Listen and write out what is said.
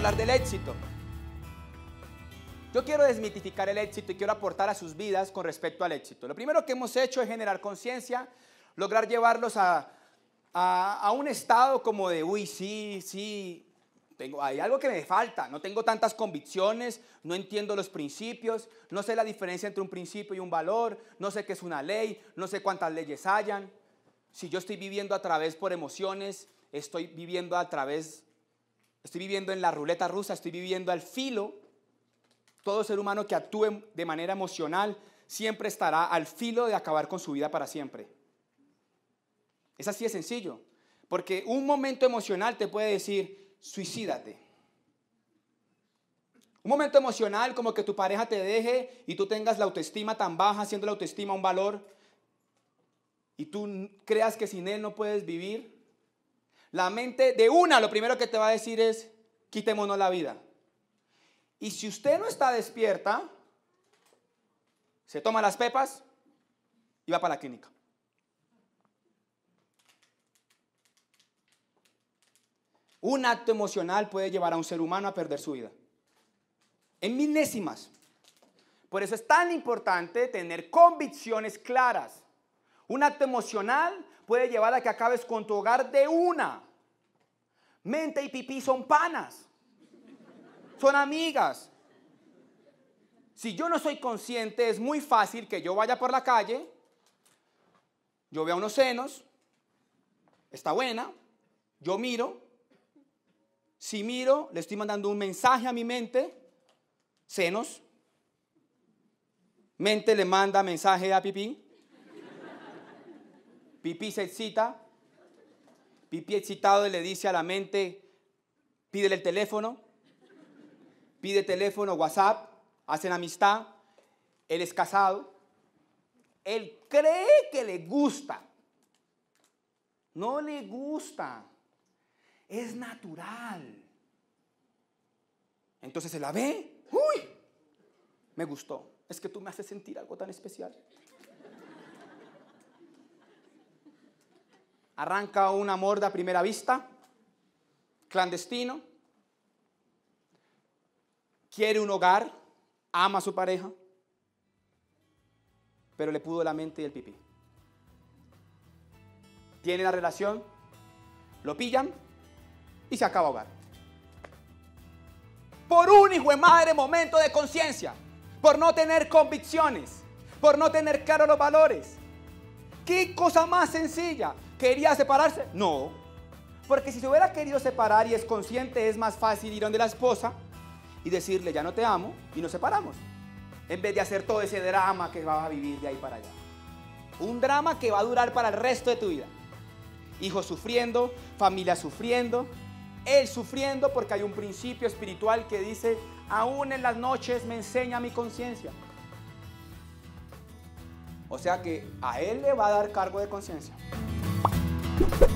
hablar del éxito. Yo quiero desmitificar el éxito y quiero aportar a sus vidas con respecto al éxito. Lo primero que hemos hecho es generar conciencia, lograr llevarlos a un estado como de, uy, sí, hay algo que me falta, no tengo tantas convicciones, no entiendo los principios, no sé la diferencia entre un principio y un valor, no sé qué es una ley, no sé cuántas leyes hayan. Si yo estoy viviendo a través por emociones, estoy viviendo en la ruleta rusa, estoy viviendo al filo. Todo ser humano que actúe de manera emocional siempre estará al filo de acabar con su vida para siempre. Es así de sencillo, porque un momento emocional te puede decir, suicídate. Un momento emocional como que tu pareja te deje y tú tengas la autoestima tan baja, haciendo la autoestima un valor, y tú creas que sin él no puedes vivir. La mente de una, lo primero que te va a decir es, quitémonos la vida. Y si usted no está despierta, se toma las pepas y va para la clínica. Un acto emocional puede llevar a un ser humano a perder su vida. En milésimas. Por eso es tan importante tener convicciones claras. Un acto emocional puede llevar a que acabes con tu hogar de una. Mente y pipí son panas. Son amigas. Si yo no soy consciente, es muy fácil que yo vaya por la calle, yo vea unos senos, está buena, yo miro. Si miro, le estoy mandando un mensaje a mi mente, senos. Mente le manda mensaje a pipí. Pipí se excita. Pipí excitado le dice a la mente, pídele el teléfono. Pide teléfono, WhatsApp, hacen amistad. Él es casado. Él cree que le gusta. No le gusta. Es natural. Entonces se la ve. ¡Uy! Me gustó. Es que tú me haces sentir algo tan especial. Arranca un amor de a primera vista. Clandestino. Quiere un hogar. Ama a su pareja. Pero le pudo la mente y el pipí. Tiene la relación. Lo pillan. Y se acaba hogar. Por un hijo de madre momento de conciencia. Por no tener convicciones. Por no tener claros los valores. ¿Qué cosa más sencilla? ¿Quería separarse? No. Porque si se hubiera querido separar y es consciente, es más fácil ir donde la esposa y decirle, ya no te amo, y nos separamos. En vez de hacer todo ese drama que vas a vivir de ahí para allá. Un drama que va a durar para el resto de tu vida. Hijos sufriendo, familia sufriendo, él sufriendo porque hay un principio espiritual que dice, aún en las noches me enseña mi conciencia. O sea que a él le va a dar cargo de conciencia.